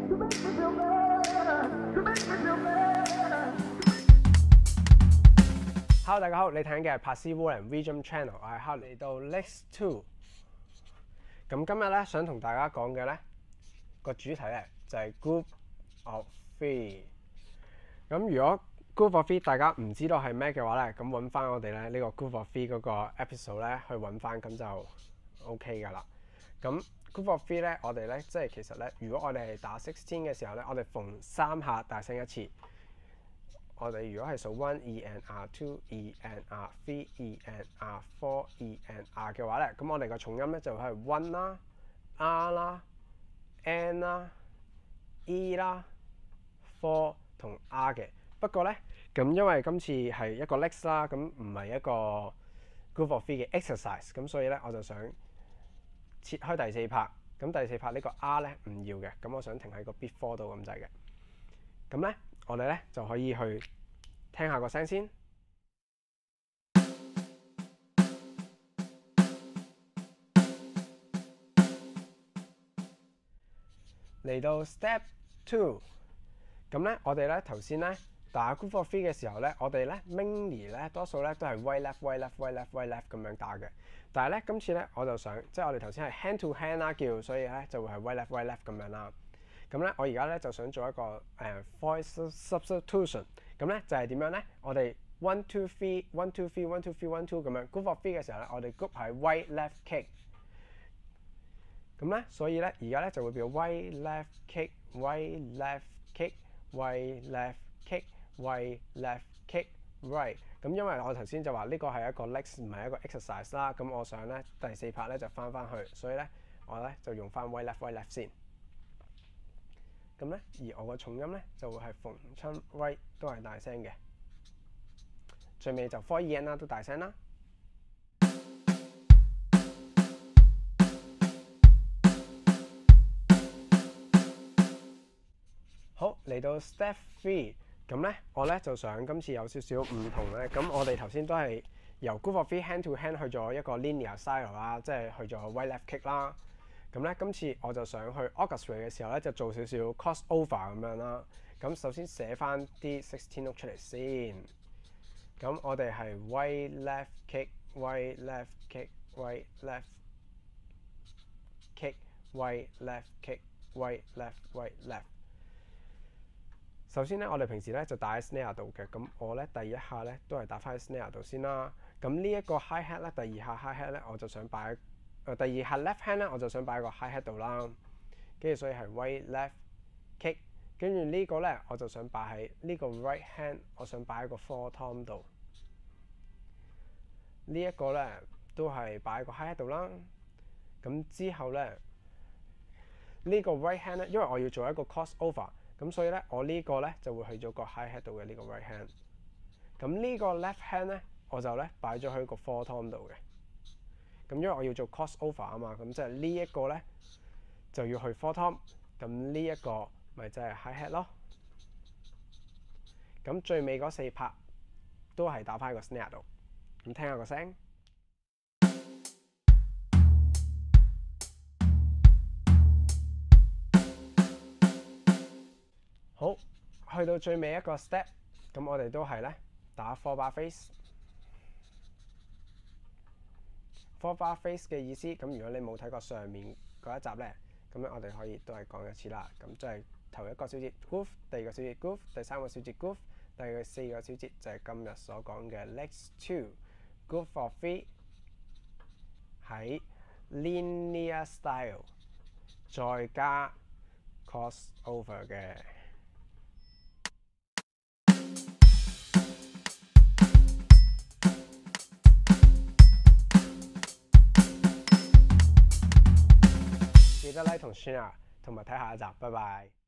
Hello， 大家好，你睇緊嘅係柏斯窩人 Rhythm Channel， 我係Harley嚟到 Next 2。咁今日咧想同大家講嘅咧個主題咧就係 Group of Three。咁如果 Group of Three 大家唔知道係咩嘅話咧，咁揾翻我哋咧呢個 Group of Three 嗰個 episode 咧去揾翻，咁就 OK 噶啦。咁 Group of Three 咧，我哋咧即係其實咧，如果我哋係打16嘅時候咧，我哋逢3下大聲一次。我哋如果係數 1 E and R、2 E and R、3 E and R、4 E and R 嘅話咧，咁我哋個重音咧就係 1 啦、R 啦、N 啦、E 啦、4同 R 嘅。不過咧，咁因為今次係一個 Lex 啦，咁唔係一個 Group of Three 嘅 exercise， 咁所以咧我就想切開第4拍。咁第4拍呢個 R 咧唔要嘅，咁我想停喺個 Beat 4度咁滯嘅。咁咧，我哋咧就可以去聽下個聲先。嚟到 Step 2， 咁咧我哋咧頭先咧打 Group of Three 嘅時候咧，我哋咧 mainly 咧多數咧都係 right left 咁樣打嘅。但係咧今次咧我就想，即係我哋頭先係 hand to hand 啦叫，所以咧就會係 right left 咁樣啦。咁咧，我而家咧就想做一個voice substitution。咁咧就係點樣咧？我哋 1 2 3 1 2 3 1 2 3 1 2咁樣 group of three 嘅時候咧，我哋 group 係 right left kick。咁咧，所以咧而家咧就會變 right left kick right left kick right left kick right left kick right。咁因為我頭先就話呢個係一個 Lex 唔係一個 exercise 啦。咁我想咧第4拍咧就翻去，所以咧我咧就用翻 right left 先。咁咧，而我個重音咧就會係逢親 right 都係大聲嘅，最尾就 4 E N 啦都大聲啦。好，嚟到 Step 3， 咁咧我咧就想今次有少少唔同咧。咁我哋頭先都係由 Group of Three hand to hand 去咗一個 linear style 啦，即係去咗 right left kick 啦。咁咧，今次我就想去 orchestrate 嘅時候咧，就做少少 crossover 咁樣啦。咁首先寫翻啲16 note 出嚟先。咁我哋係 right left kick right left kick right left kick right left kick right left。首先咧，我哋平時咧就打喺 snare 度嘅。咁我咧第一下咧都係打翻喺 snare 度先啦。咁呢一個 hi hat 咧，第2下 hi hat 咧，我就想擺。第2下 left hand 咧，我就想擺個 hi hat 度啦，跟住所以係 right left kick， 跟住呢個咧我就想擺喺呢個 right hand， 我想擺喺個 4 tom 度。呢一個咧都係擺喺個 hi hat 度啦。咁之後咧呢個 right hand 咧，因為我要做一個 crossover， 咁所以咧我呢個咧就會去咗個 hi hat 度嘅呢個 right hand。咁呢個 left hand 咧，我就咧擺咗喺個 4 tom 度嘅。咁因為我要做 crossover 啊嘛，咁即係呢一個咧就要去 4 tom， 咁呢一個咪就係 hi hat 咯。咁最尾嗰4拍都係打翻個 snare 度，咁聽下個聲。好，去到最尾一個 step， 咁我哋都係咧打 4 bar face。4 bar face 嘅意思，咁如果你冇睇過上面嗰一集咧，咁咧我哋可以都係講一次啦。咁即係頭一個小節 groove， 第2個小節 groove， 第3個小節 groove， 第4個小節就係今日所講嘅 Lex 2 Group of Three 喺 linear style 再加 crossover 嘅。記得 like 同 share， 同埋睇下一集，拜拜。